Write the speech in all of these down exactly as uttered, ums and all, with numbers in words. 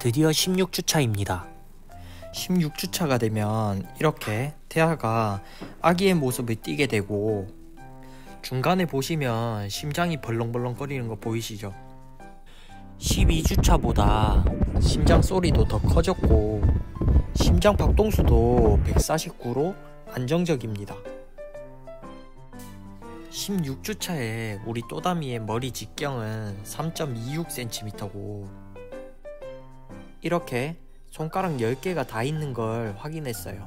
드디어 십육 주차입니다. 십육 주차가 되면 이렇게 태아가 아기의 모습을 띠게 되고, 중간에 보시면 심장이 벌렁벌렁 거리는 거 보이시죠? 십이 주차보다 심장 소리도 더 커졌고 심장 박동수도 백사십구로 안정적입니다. 십육 주차에 우리 또다미의 머리 직경은 삼 점 이육 센티미터고 이렇게 손가락 열 개가 다 있는 걸 확인했어요.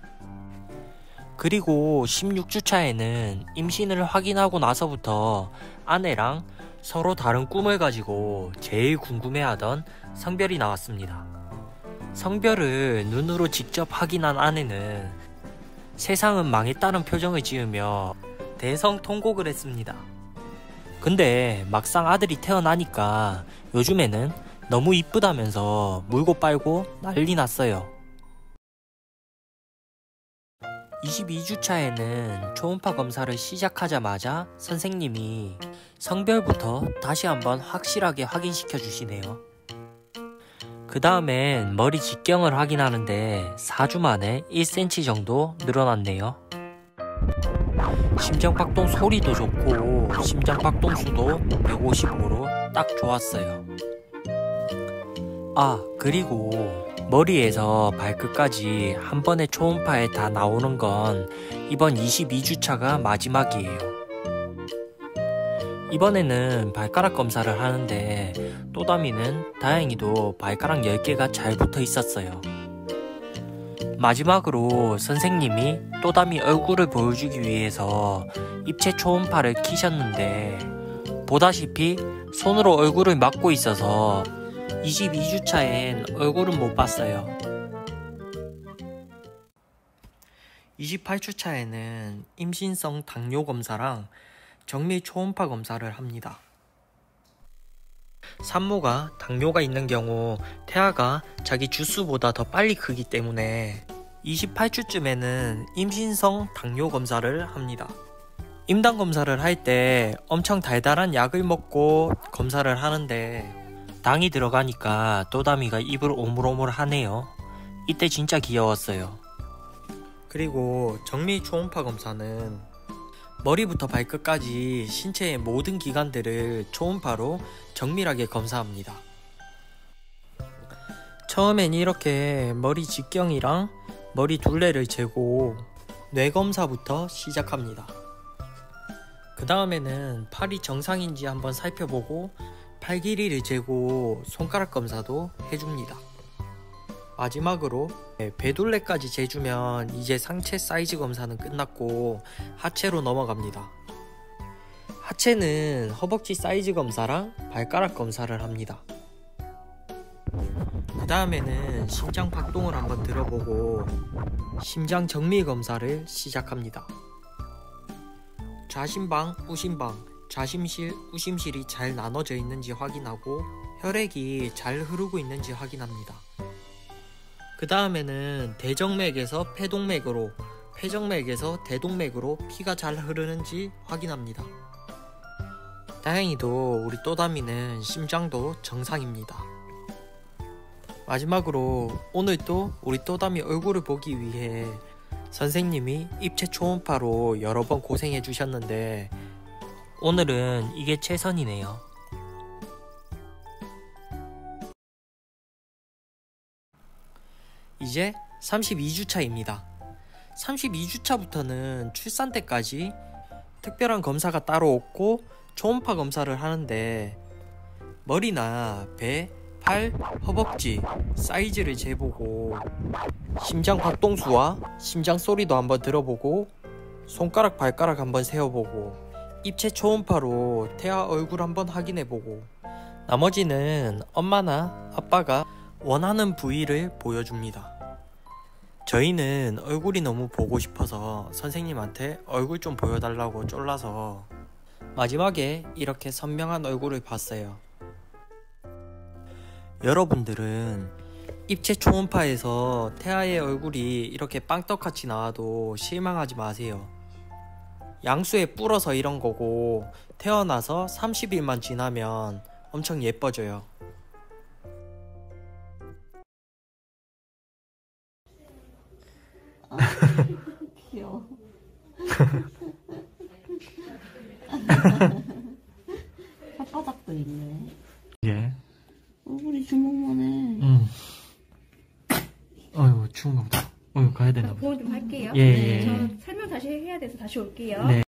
그리고 십육 주차에는 임신을 확인하고 나서부터 아내랑 서로 다른 꿈을 가지고 제일 궁금해하던 성별이 나왔습니다. 성별을 눈으로 직접 확인한 아내는 세상은 망했다는 표정을 지으며 대성통곡을 했습니다. 근데 막상 아들이 태어나니까 요즘에는 너무 이쁘다면서 물고 빨고 난리 났어요. 이십이 주차에는 초음파 검사를 시작하자마자 선생님이 성별부터 다시 한번 확실하게 확인시켜 주시네요. 그 다음엔 머리 직경을 확인하는데 사 주 만에 일 센티미터 정도 늘어났네요. 심장박동 소리도 좋고 심장박동수도 백오십오로 딱 좋았어요. 아, 그리고 머리에서 발끝까지 한 번에 초음파에 다 나오는 건 이번 이십이 주차가 마지막이에요. 이번에는 발가락 검사를 하는데 또다미는 다행히도 발가락 열 개가 잘 붙어 있었어요. 마지막으로 선생님이 또다미 얼굴을 보여주기 위해서 입체 초음파를 켜셨는데 보다시피 손으로 얼굴을 막고 있어서 이십이 주차엔 얼굴은 못 봤어요. 이십팔 주차에는 임신성 당뇨 검사랑 정밀 초음파 검사를 합니다. 산모가 당뇨가 있는 경우 태아가 자기 주수보다 더 빨리 크기 때문에 이십팔 주쯤에는 임신성 당뇨 검사를 합니다. 임당 검사를 할 때 엄청 달달한 약을 먹고 검사를 하는데 당이 들어가니까 또다미가 입을 오물오물 하네요. 이때 진짜 귀여웠어요. 그리고 정밀 초음파 검사는 머리부터 발끝까지 신체의 모든 기관들을 초음파로 정밀하게 검사합니다. 처음엔 이렇게 머리 직경이랑 머리 둘레를 재고 뇌 검사부터 시작합니다. 그 다음에는 팔이 정상인지 한번 살펴보고 팔 길이를 재고 손가락 검사도 해줍니다. 마지막으로 배둘레까지 재주면 이제 상체 사이즈 검사는 끝났고 하체로 넘어갑니다. 하체는 허벅지 사이즈 검사랑 발가락 검사를 합니다. 그 다음에는 심장 박동을 한번 들어보고 심장 정밀 검사를 시작합니다. 좌심방, 우심방, 좌심실, 우심실이 잘 나눠져 있는지 확인하고 혈액이 잘 흐르고 있는지 확인합니다. 그 다음에는 대정맥에서 폐동맥으로, 폐정맥에서 대동맥으로 피가 잘 흐르는지 확인합니다. 다행히도 우리 또다미는 심장도 정상입니다. 마지막으로 오늘 또 우리 또다미 얼굴을 보기 위해 선생님이 입체 초음파로 여러 번 고생해 주셨는데 오늘은 이게 최선이네요. 이제 삼십이 주차입니다. 삼십이 주차부터는 출산 때까지 특별한 검사가 따로 없고 초음파 검사를 하는데 머리나 배, 팔, 허벅지 사이즈를 재보고 심장 박동수와 심장 소리도 한번 들어보고 손가락 발가락 한번 세어보고 입체 초음파로 태아 얼굴 한번 확인해보고 나머지는 엄마나 아빠가 원하는 부위를 보여줍니다. 저희는 얼굴이 너무 보고 싶어서 선생님한테 얼굴 좀 보여달라고 쫄라서 마지막에 이렇게 선명한 얼굴을 봤어요. 여러분들은 입체 초음파에서 태아의 얼굴이 이렇게 빵떡같이 나와도 실망하지 마세요. 양수에 불어서 이런 거고 태어나서 삼십 일만 지나면 엄청 예뻐져요. 귀여워. 혓바닥도 있네. 예. 얼굴이 주먹만 해. 응. 어휴, 추운가 보다. 어휴, 가야 되나 보다. 보온 좀 할게요. 예, 예. 저 설명 다시 해야 돼서 다시 올게요. 네.